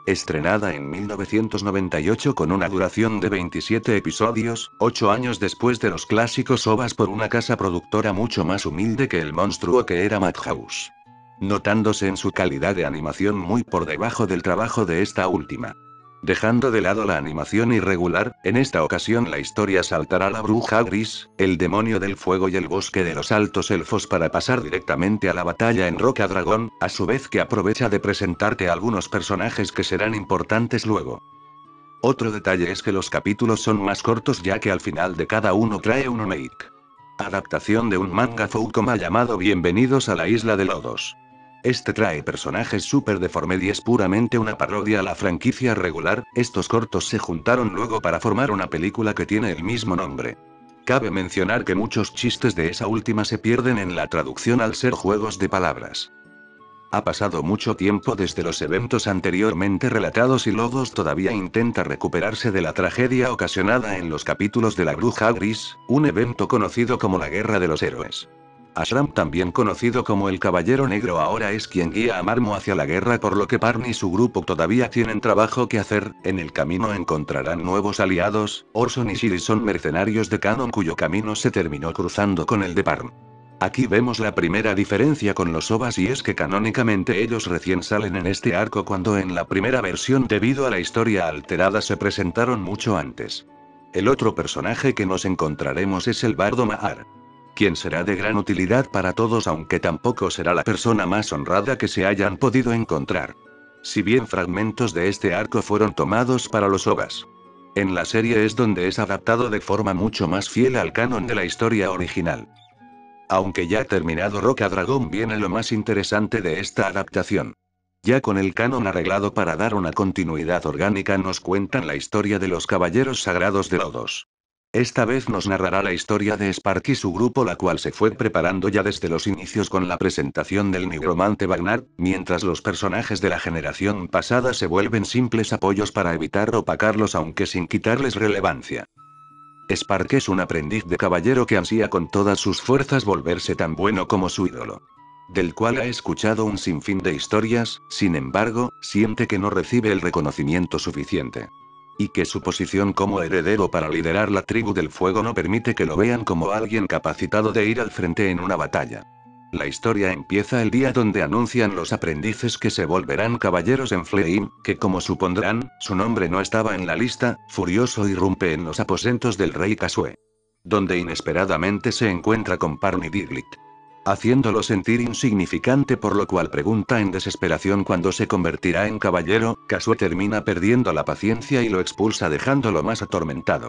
Estrenada en 1998 con una duración de 27 episodios, 8 años después de los clásicos OVAs por una casa productora mucho más humilde que el monstruo que era Madhouse. Notándose en su calidad de animación muy por debajo del trabajo de esta última. Dejando de lado la animación irregular, en esta ocasión la historia saltará la bruja gris, el demonio del fuego y el bosque de los altos elfos para pasar directamente a la batalla en Roca Dragón, a su vez que aprovecha de presentarte algunos personajes que serán importantes luego. Otro detalle es que los capítulos son más cortos ya que al final de cada uno trae un make. Adaptación de un manga Foukoma llamado Bienvenidos a la Isla de Lodos. Este trae personajes super deformed y es puramente una parodia a la franquicia regular. Estos cortos se juntaron luego para formar una película que tiene el mismo nombre. Cabe mencionar que muchos chistes de esa última se pierden en la traducción al ser juegos de palabras. Ha pasado mucho tiempo desde los eventos anteriormente relatados y Lodos todavía intenta recuperarse de la tragedia ocasionada en los capítulos de la Bruja Gris, un evento conocido como la Guerra de los Héroes. Ashram, también conocido como el Caballero Negro, ahora es quien guía a Marmo hacia la guerra, por lo que Parn y su grupo todavía tienen trabajo que hacer. En el camino encontrarán nuevos aliados. Orson y Shiri son mercenarios de Canon cuyo camino se terminó cruzando con el de Parn. Aquí vemos la primera diferencia con los OVAs y es que canónicamente ellos recién salen en este arco cuando en la primera versión debido a la historia alterada se presentaron mucho antes. El otro personaje que nos encontraremos es el bardo Mahar, quien será de gran utilidad para todos aunque tampoco será la persona más honrada que se hayan podido encontrar. Si bien fragmentos de este arco fueron tomados para los OVAs, en la serie es donde es adaptado de forma mucho más fiel al canon de la historia original. Aunque ya terminado Roca Dragón viene lo más interesante de esta adaptación. Ya con el canon arreglado para dar una continuidad orgánica nos cuentan la historia de los Caballeros Sagrados de Lodos. Esta vez nos narrará la historia de Spark y su grupo, la cual se fue preparando ya desde los inicios con la presentación del nigromante Bagnar, mientras los personajes de la generación pasada se vuelven simples apoyos para evitar opacarlos aunque sin quitarles relevancia. Spark es un aprendiz de caballero que ansía con todas sus fuerzas volverse tan bueno como su ídolo, del cual ha escuchado un sinfín de historias. Sin embargo, siente que no recibe el reconocimiento suficiente. Y que su posición como heredero para liderar la tribu del fuego no permite que lo vean como alguien capacitado de ir al frente en una batalla. La historia empieza el día donde anuncian los aprendices que se volverán caballeros en Fleim, que como supondrán, su nombre no estaba en la lista. Furioso irrumpe en los aposentos del rey Kasue, donde inesperadamente se encuentra con Parn y Diglett, haciéndolo sentir insignificante, por lo cual pregunta en desesperación cuándo se convertirá en caballero. Kasue termina perdiendo la paciencia y lo expulsa dejándolo más atormentado.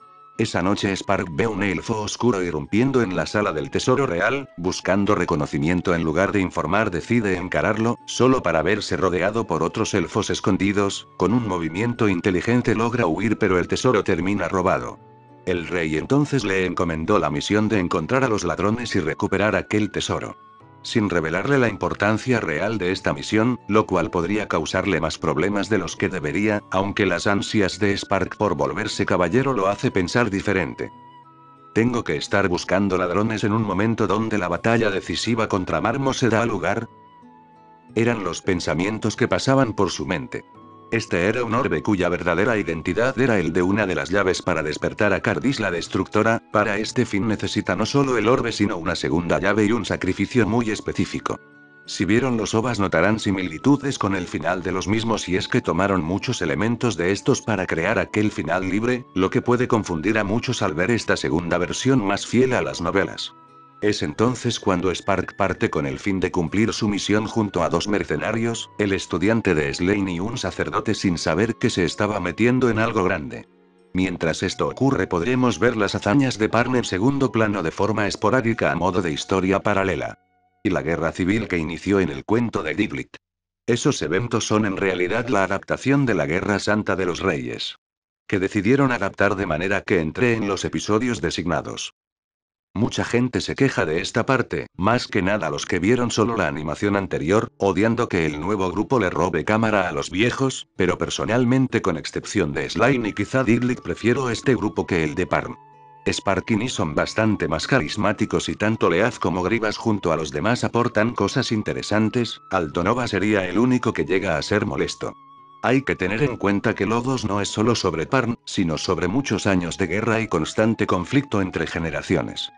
Esa noche Spark ve un elfo oscuro irrumpiendo en la sala del tesoro real, buscando reconocimiento en lugar de informar decide encararlo, solo para verse rodeado por otros elfos escondidos. Con un movimiento inteligente logra huir pero el tesoro termina robado. El rey entonces le encomendó la misión de encontrar a los ladrones y recuperar aquel tesoro, sin revelarle la importancia real de esta misión, lo cual podría causarle más problemas de los que debería, aunque las ansias de Spark por volverse caballero lo hace pensar diferente. ¿Tengo que estar buscando ladrones en un momento donde la batalla decisiva contra Marmo se da lugar? Eran los pensamientos que pasaban por su mente. Este era un orbe cuya verdadera identidad era el de una de las llaves para despertar a Cardis la Destructora. Para este fin necesita no solo el orbe sino una segunda llave y un sacrificio muy específico. Si vieron los OVAs notarán similitudes con el final de los mismos, y es que tomaron muchos elementos de estos para crear aquel final libre, lo que puede confundir a muchos al ver esta segunda versión más fiel a las novelas. Es entonces cuando Spark parte con el fin de cumplir su misión junto a dos mercenarios, el estudiante de Slain y un sacerdote, sin saber que se estaba metiendo en algo grande. Mientras esto ocurre podremos ver las hazañas de Parn en segundo plano de forma esporádica a modo de historia paralela. Y la guerra civil que inició en el cuento de Diglett. Esos eventos son en realidad la adaptación de la Guerra Santa de los Reyes, que decidieron adaptar de manera que entre en los episodios designados. Mucha gente se queja de esta parte, más que nada los que vieron solo la animación anterior, odiando que el nuevo grupo le robe cámara a los viejos, pero personalmente, con excepción de Slime y quizá Diglett, prefiero este grupo que el de Parn. Spark y Ni son bastante más carismáticos y tanto Leaf como Grivas junto a los demás aportan cosas interesantes. Altonova sería el único que llega a ser molesto. Hay que tener en cuenta que Lodos no es solo sobre Parn, sino sobre muchos años de guerra y constante conflicto entre generaciones.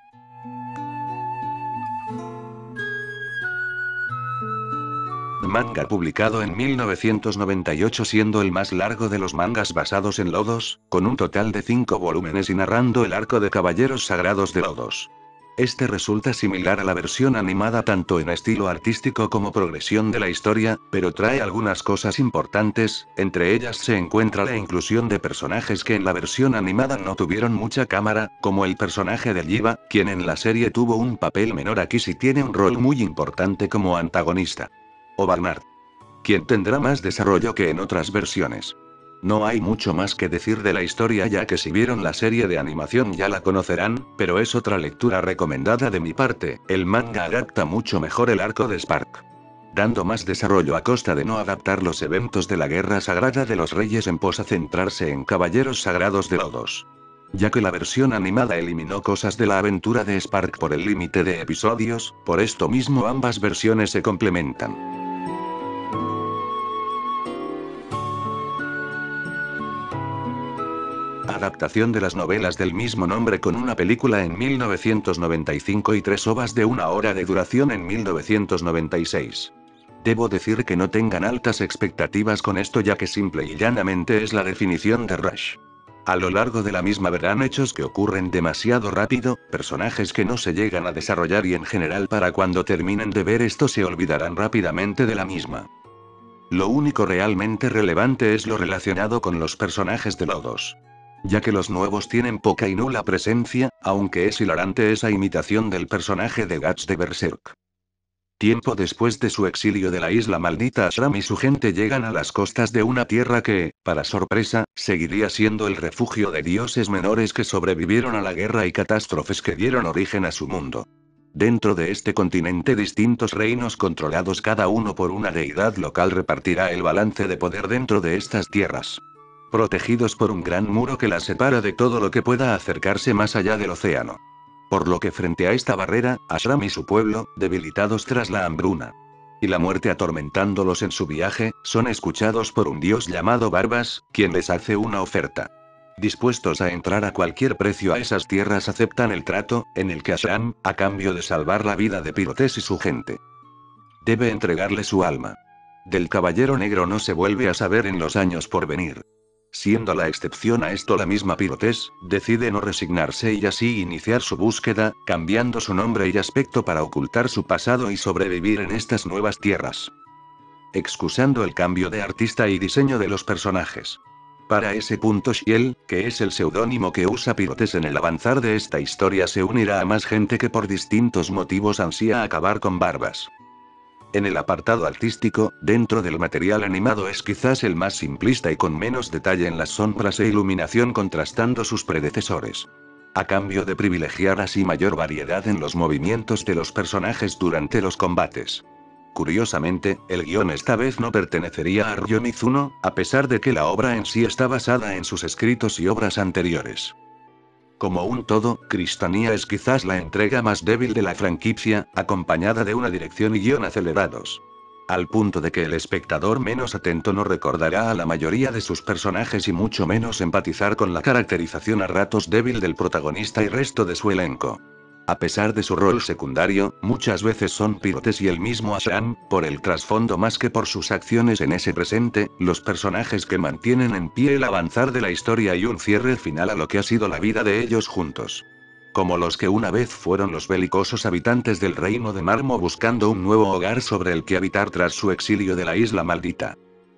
Manga publicado en 1998, siendo el más largo de los mangas basados en Lodos, con un total de 5 volúmenes y narrando el arco de Caballeros Sagrados de Lodos. Este resulta similar a la versión animada tanto en estilo artístico como progresión de la historia, pero trae algunas cosas importantes, entre ellas se encuentra la inclusión de personajes que en la versión animada no tuvieron mucha cámara, como el personaje de Yiva, quien en la serie tuvo un papel menor, aquí sí tiene un rol muy importante como antagonista. O Barnard, quien tendrá más desarrollo que en otras versiones. No hay mucho más que decir de la historia, ya que si vieron la serie de animación ya la conocerán, pero es otra lectura recomendada de mi parte. El manga adapta mucho mejor el arco de Spark, dando más desarrollo a costa de no adaptar los eventos de la Guerra Sagrada de los Reyes en pos a centrarse en Caballeros Sagrados de Lodos. Ya que la versión animada eliminó cosas de la aventura de Spark por el límite de episodios, por esto mismo ambas versiones se complementan. Adaptación de las novelas del mismo nombre con una película en 1995 y 3 ovas de 1 hora de duración en 1996. Debo decir que no tengan altas expectativas con esto, ya que simple y llanamente es la definición de rush. A lo largo de la misma verán hechos que ocurren demasiado rápido, personajes que no se llegan a desarrollar y en general para cuando terminen de ver esto se olvidarán rápidamente de la misma. Lo único realmente relevante es lo relacionado con los personajes de Lodos, ya que los nuevos tienen poca y nula presencia, aunque es hilarante esa imitación del personaje de Guts de Berserk. Tiempo después de su exilio de la isla maldita, Ashram y su gente llegan a las costas de una tierra que, para sorpresa, seguiría siendo el refugio de dioses menores que sobrevivieron a la guerra y catástrofes que dieron origen a su mundo. Dentro de este continente, distintos reinos controlados cada uno por una deidad local repartirá el balance de poder dentro de estas tierras, protegidos por un gran muro que las separa de todo lo que pueda acercarse más allá del océano. Por lo que frente a esta barrera, Ashram y su pueblo, debilitados tras la hambruna y la muerte atormentándolos en su viaje, son escuchados por un dios llamado Barbas, quien les hace una oferta. Dispuestos a entrar a cualquier precio a esas tierras, aceptan el trato, en el que Ashram, a cambio de salvar la vida de Pirotes y su gente, debe entregarle su alma. Del Caballero Negro no se vuelve a saber en los años por venir. Siendo la excepción a esto la misma Pirotes, decide no resignarse y así iniciar su búsqueda, cambiando su nombre y aspecto para ocultar su pasado y sobrevivir en estas nuevas tierras. Excusando el cambio de artista y diseño de los personajes. Para ese punto Shiel, que es el seudónimo que usa Pirotes en el avanzar de esta historia, se unirá a más gente que por distintos motivos ansía acabar con Barbas. En el apartado artístico, dentro del material animado es quizás el más simplista y con menos detalle en las sombras e iluminación, contrastando sus predecesores, a cambio de privilegiar así mayor variedad en los movimientos de los personajes durante los combates. Curiosamente, el guión esta vez no pertenecería a Ryo Mizuno, a pesar de que la obra en sí está basada en sus escritos y obras anteriores. Como un todo, Cristania es quizás la entrega más débil de la franquicia, acompañada de una dirección y guión acelerados, al punto de que el espectador menos atento no recordará a la mayoría de sus personajes y mucho menos empatizar con la caracterización a ratos débil del protagonista y resto de su elenco. A pesar de su rol secundario, muchas veces son Pirotes y el mismo Ashram, por el trasfondo más que por sus acciones en ese presente, los personajes que mantienen en pie el avanzar de la historia y un cierre final a lo que ha sido la vida de ellos juntos. Como los que una vez fueron los belicosos habitantes del Reino de Marmo buscando un nuevo hogar sobre el que habitar tras su exilio de la isla maldita.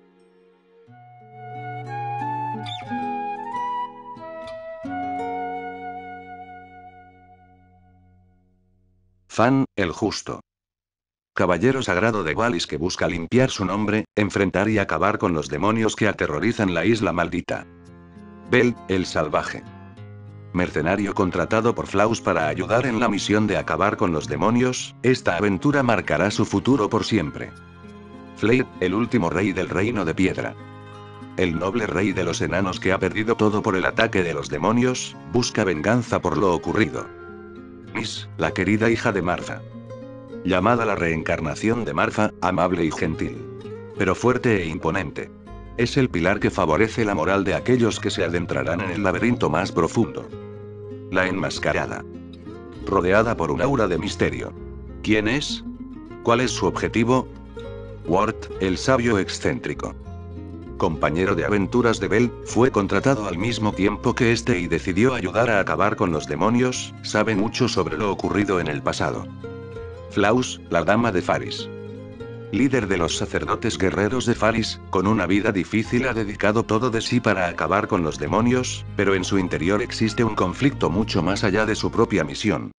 Fan, el justo. Caballero sagrado de Valis que busca limpiar su nombre, enfrentar y acabar con los demonios que aterrorizan la isla maldita. Bel, el salvaje. Mercenario contratado por Flaus para ayudar en la misión de acabar con los demonios, esta aventura marcará su futuro por siempre. Flair, el último rey del reino de piedra. El noble rey de los enanos que ha perdido todo por el ataque de los demonios, busca venganza por lo ocurrido. Miss, la querida hija de Marfa. Llamada la reencarnación de Marfa, amable y gentil, pero fuerte e imponente. Es el pilar que favorece la moral de aquellos que se adentrarán en el laberinto más profundo. La enmascarada. Rodeada por un aura de misterio. ¿Quién es? ¿Cuál es su objetivo? Ward, el sabio excéntrico. Compañero de aventuras de Bell, fue contratado al mismo tiempo que este y decidió ayudar a acabar con los demonios, sabe mucho sobre lo ocurrido en el pasado. Flaus, la dama de Faris. Líder de los sacerdotes guerreros de Faris, con una vida difícil ha dedicado todo de sí para acabar con los demonios, pero en su interior existe un conflicto mucho más allá de su propia misión.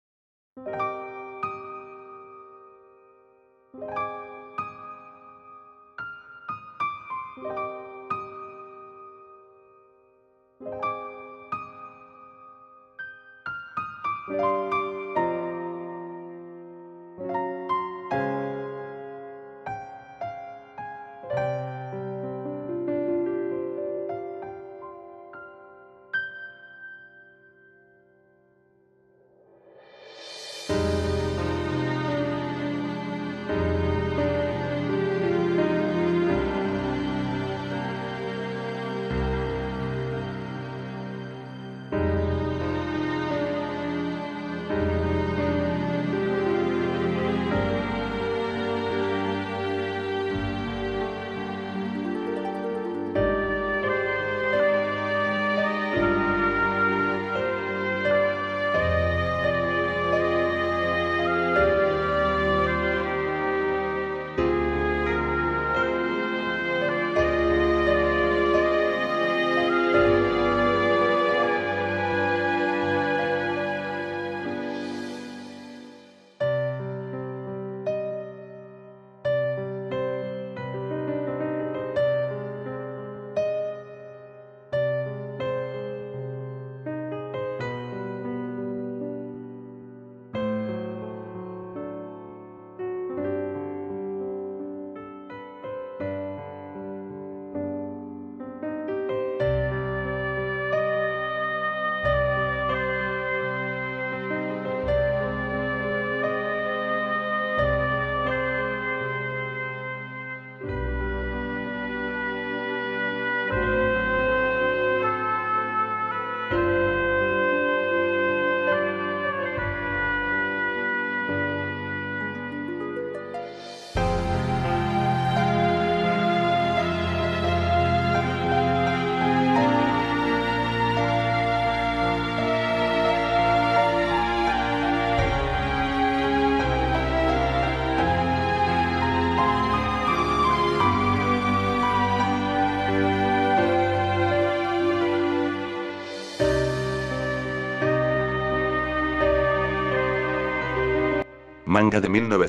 Manga de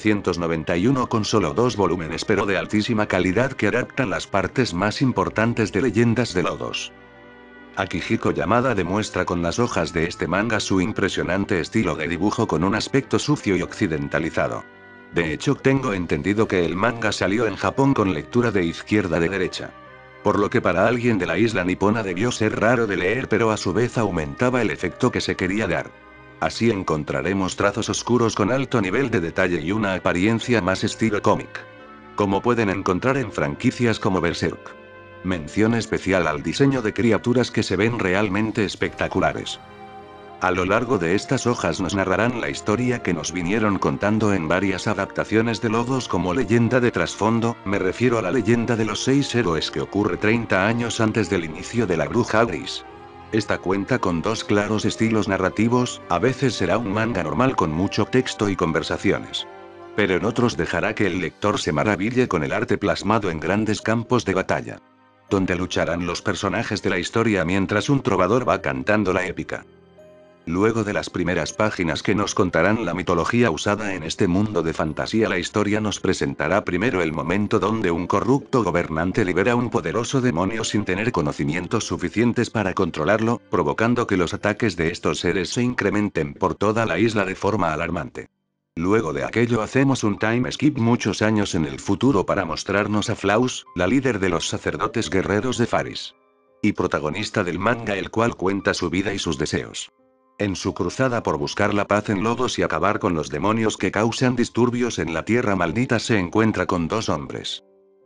1991 con solo 2 volúmenes pero de altísima calidad que adaptan las partes más importantes de Leyendas de Lodos. Akihiko Yamada demuestra con las hojas de este manga su impresionante estilo de dibujo con un aspecto sucio y occidentalizado. De hecho, tengo entendido que el manga salió en Japón con lectura de izquierda de derecha. Por lo que para alguien de la isla nipona debió ser raro de leer, pero a su vez aumentaba el efecto que se quería dar. Así encontraremos trazos oscuros con alto nivel de detalle y una apariencia más estilo cómic. Como pueden encontrar en franquicias como Berserk. Mención especial al diseño de criaturas que se ven realmente espectaculares. A lo largo de estas hojas nos narrarán la historia que nos vinieron contando en varias adaptaciones de Lodos como leyenda de trasfondo, me refiero a la leyenda de los 6 héroes que ocurre 30 años antes del inicio de la Bruja Gris. Esta cuenta con 2 claros estilos narrativos, a veces será un manga normal con mucho texto y conversaciones. Pero en otros dejará que el lector se maraville con el arte plasmado en grandes campos de batalla. Donde lucharán los personajes de la historia mientras un trovador va cantando la épica. Luego de las primeras páginas que nos contarán la mitología usada en este mundo de fantasía, la historia nos presentará primero el momento donde un corrupto gobernante libera un poderoso demonio sin tener conocimientos suficientes para controlarlo, provocando que los ataques de estos seres se incrementen por toda la isla de forma alarmante. Luego de aquello hacemos un time skip muchos años en el futuro para mostrarnos a Flaus, la líder de los sacerdotes guerreros de Faris. Y protagonista del manga, el cual cuenta su vida y sus deseos. En su cruzada por buscar la paz en Lodos y acabar con los demonios que causan disturbios en la tierra maldita, se encuentra con 2 hombres.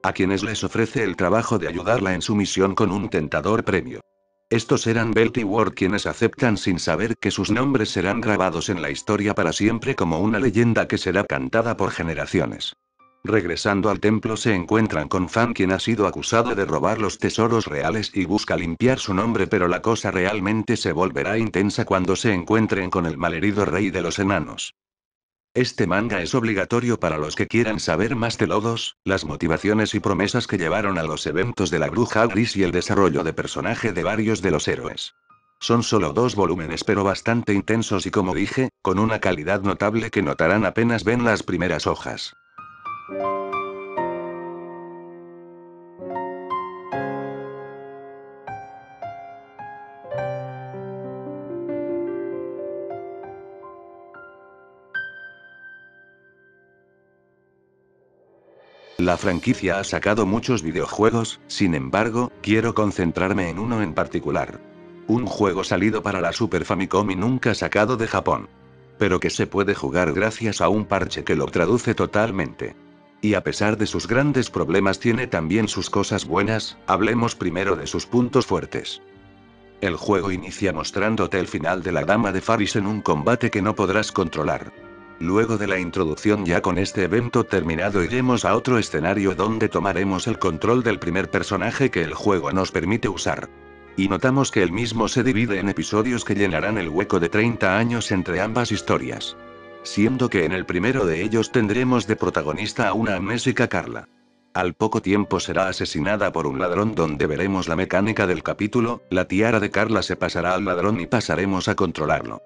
a quienes les ofrece el trabajo de ayudarla en su misión con un tentador premio. Estos eran Belt y Ward, quienes aceptan sin saber que sus nombres serán grabados en la historia para siempre como una leyenda que será cantada por generaciones. Regresando al templo se encuentran con Fan, quien ha sido acusado de robar los tesoros reales y busca limpiar su nombre, pero la cosa realmente se volverá intensa cuando se encuentren con el malherido rey de los enanos. Este manga es obligatorio para los que quieran saber más de Lodos, las motivaciones y promesas que llevaron a los eventos de la Bruja Gris y el desarrollo de personaje de varios de los héroes. Son solo 2 volúmenes pero bastante intensos y, como dije, con una calidad notable que notarán apenas ven las primeras hojas. La franquicia ha sacado muchos videojuegos, sin embargo, quiero concentrarme en uno en particular. Un juego salido para la Super Famicom y nunca sacado de Japón. Pero que se puede jugar gracias a un parche que lo traduce totalmente. Y a pesar de sus grandes problemas tiene también sus cosas buenas. Hablemos primero de sus puntos fuertes. El juego inicia mostrándote el final de la Dama de Faris en un combate que no podrás controlar. Luego de la introducción, ya con este evento terminado, iremos a otro escenario donde tomaremos el control del primer personaje que el juego nos permite usar. Y notamos que el mismo se divide en episodios que llenarán el hueco de 30 años entre ambas historias. Siendo que en el primero de ellos tendremos de protagonista a una amnésica Carla. Al poco tiempo será asesinada por un ladrón, donde veremos la mecánica del capítulo. La tiara de Carla se pasará al ladrón y pasaremos a controlarlo.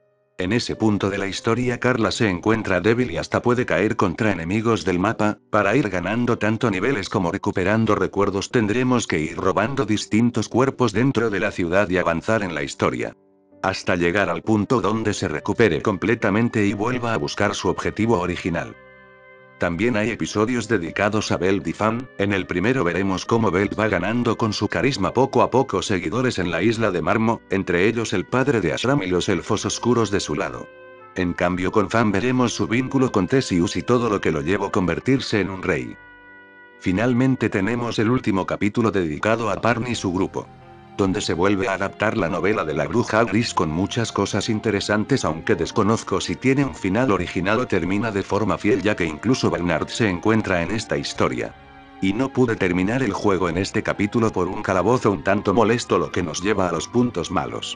En ese punto de la historia Carla se encuentra débil y hasta puede caer contra enemigos del mapa. Para ir ganando tanto niveles como recuperando recuerdos tendremos que ir robando distintos cuerpos dentro de la ciudad y avanzar en la historia. Hasta llegar al punto donde se recupere completamente y vuelva a buscar su objetivo original. También hay episodios dedicados a Belt y Fan. En el primero veremos cómo Belt va ganando con su carisma poco a poco seguidores en la isla de Marmo, entre ellos el padre de Ashram y los elfos oscuros de su lado. En cambio con Fan veremos su vínculo con Theseus y todo lo que lo llevó a convertirse en un rey. Finalmente tenemos el último capítulo dedicado a Parn y su grupo, donde se vuelve a adaptar la novela de la Bruja Gris con muchas cosas interesantes, aunque desconozco si tiene un final original o termina de forma fiel, ya que incluso Bernard se encuentra en esta historia. Y no pude terminar el juego en este capítulo por un calabozo un tanto molesto, lo que nos lleva a los puntos malos.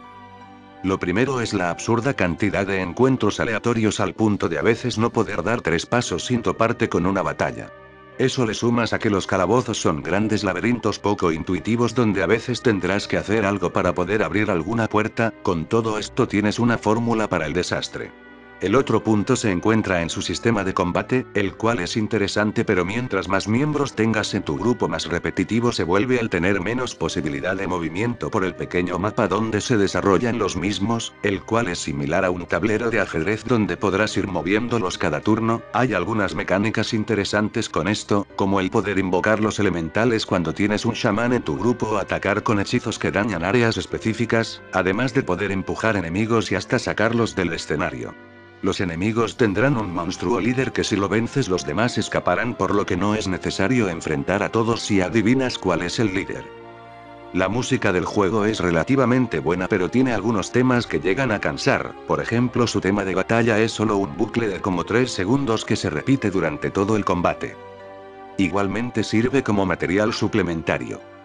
Lo primero es la absurda cantidad de encuentros aleatorios al punto de a veces no poder dar 3 pasos sin toparte con una batalla. Eso le sumas a que los calabozos son grandes laberintos poco intuitivos donde a veces tendrás que hacer algo para poder abrir alguna puerta. Con todo esto tienes una fórmula para el desastre. El otro punto se encuentra en su sistema de combate, el cual es interesante, pero mientras más miembros tengas en tu grupo más repetitivo se vuelve al tener menos posibilidad de movimiento por el pequeño mapa donde se desarrollan los mismos, el cual es similar a un tablero de ajedrez donde podrás ir moviéndolos cada turno. Hay algunas mecánicas interesantes con esto, como el poder invocar los elementales cuando tienes un chamán en tu grupo o atacar con hechizos que dañan áreas específicas, además de poder empujar enemigos y hasta sacarlos del escenario. Los enemigos tendrán un monstruo líder que si lo vences los demás escaparán, por lo que no es necesario enfrentar a todos si adivinas cuál es el líder. La música del juego es relativamente buena, pero tiene algunos temas que llegan a cansar. Por ejemplo, su tema de batalla es solo un bucle de como 3 segundos que se repite durante todo el combate. Igualmente sirve como material suplementario.